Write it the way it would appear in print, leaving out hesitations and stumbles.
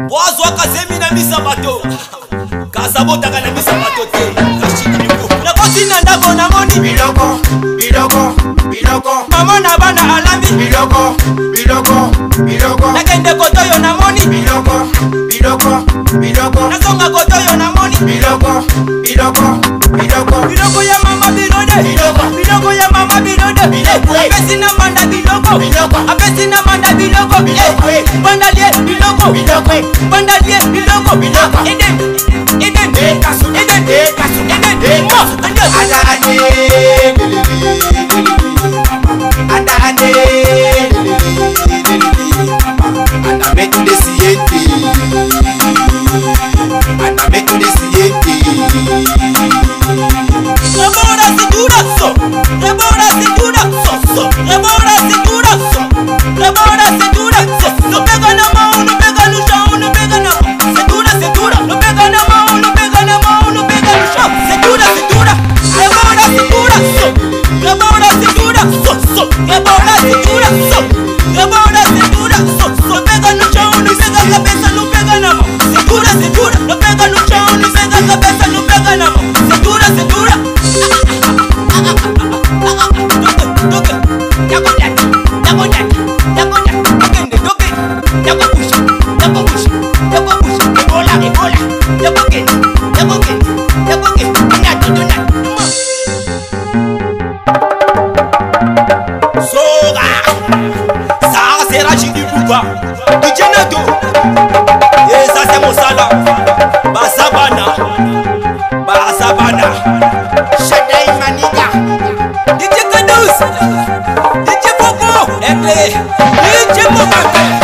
Wazwa kazemi na misabato Kasabota kana misabato te Kashini niku Nakosi na ndako na moni Biloko, biloko, biloko Mama na bana alami Biloko, biloko, biloko Nakende kotoyo na moni Biloko, biloko, biloko Nasonga kotoyo na moni Biloko, biloko, biloko Biloko ya mama bilode Biloko, biloko ya mama bilode Biloko, apesi na manda biloko Biloko, apesi na manda biloko Biloko, bandalie biloko Biloko, bandalie biloko Biloko, edem kasu, edem kasu, edem mo Adane, adane Adame tu desiyete Adame tu desiyete Rebora segura so Rebora segura so Rebora segura so Rebora segura so No pega na mão, no pega no chão, no pega na mão Segura, segura No pega na mão, no pega na mão, no pega no chão Segura, segura Rebora segura so Rebora segura so Rebora segura so Rebora segura so No pega no chão, no pega a cabeça, no pega na mão Segura, segura No pega no chão, no pega a cabeça, no pega na mão Segura, segura Et ça c'est mon salam Basabana Basabana Shadai Maniga DJ Kadous DJ Bobo DJ Bobo